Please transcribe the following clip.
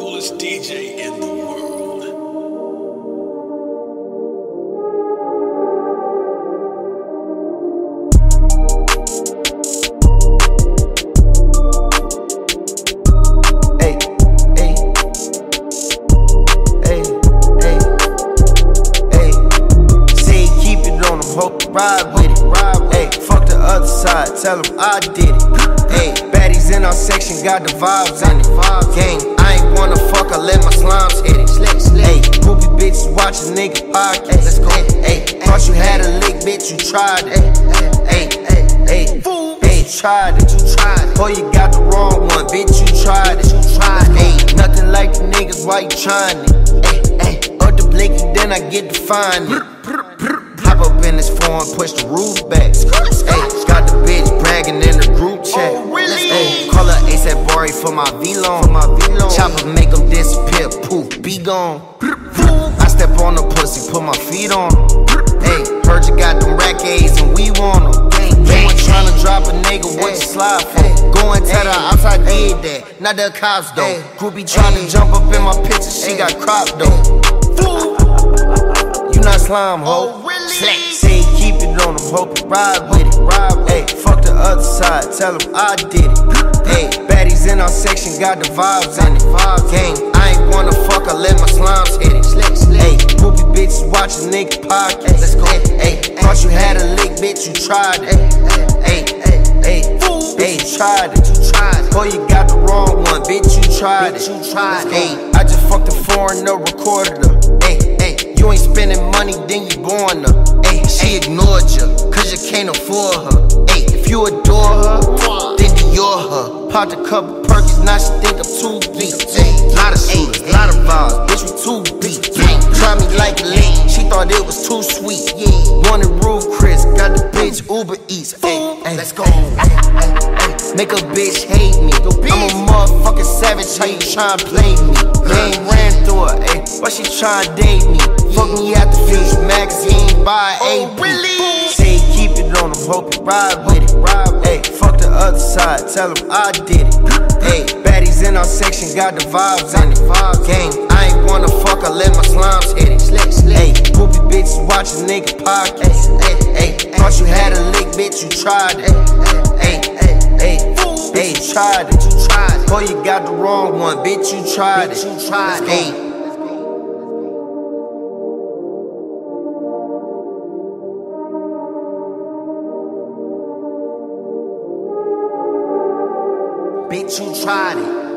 coolest DJ in the world. Hey, hey, hey, hey, hey. Say keep it on them, hope you ride with it. Hey, fuck the other side, tell them I did it. Hey, baddies in our section got the vibes in it. Gang, I ain't wanna fuck, I let my slimes hit it. Hey, groupie bitches watch a nigga podcast. Let's go. Hey, thought you had a lick, bitch, you tried it. Hey, hey, hey, tried it. Oh, you got the wrong one, bitch, you tried it. Hey, nothing like the niggas, why you trying it? Hey, up the blicky, then I get to find it. Hop up in this phone, push the roof back. Hey, got the bitch bragging in the group chat. Hey, call her ASAP Bari for my V-Long. Chopper make them disappear, poof, be gone. I step on the pussy, put my feet on them. Hey, heard you got them rack A's and we want them. They ain't tryna drop a nigga, what you slide for? Go and tell the ops I did that, not the cops though. Groupie tryna jump up in my picture, she got cropped though. You not slime, ho. Say keep it on them, hope you ride with it. Hey, fuck the other side, tell them I did it. Hey, baddies in our section got the vibes in it. Gang, I ain't wanna fuck, I let my slimes hit it. Hey, groupie bitches watch a nigga podcast. Let's go. Hey, thought you had a lick, bitch, you tried it. Hey, hey, tried it. Oh, you got the wrong one, bitch, you tried it. Hey, I just fucked a foreigner, recorded her. Hey, you ain't spending money, then you born her. Hey, she ignored you, cause you can't afford her. Hey, if you adore her, then Dior her. Popped a couple perkins, now she think I'm too deep. Hey, lot of shooters, lot of vibes, bitch, we too beat. Try me like a lick, she thought it was too sweet. Wanted Roof Chris, got the bitch Uber Eats. Hey, let's go. Make a bitch hate me. I'm a motherfucking savage, how you tryna play me? They ain't ran through her, ayy, but she tryna date me. Fuck me at the Future magazine, buy AP. Say keep it on them, hope you ride with it. Hey, fuck the other side, tell them I did it. Hey, baddies in our section got the vibes in it. Gang, I ain't wanna fuck, I let my slimes hit it. Hey, groupie bitches watch a nigga podcast. Hey, thought you had a lick, bitch, you tried it. Hey, tried it. Oh, you got the wrong one, bitch, you tried it. Hey. Bitch, you tried it.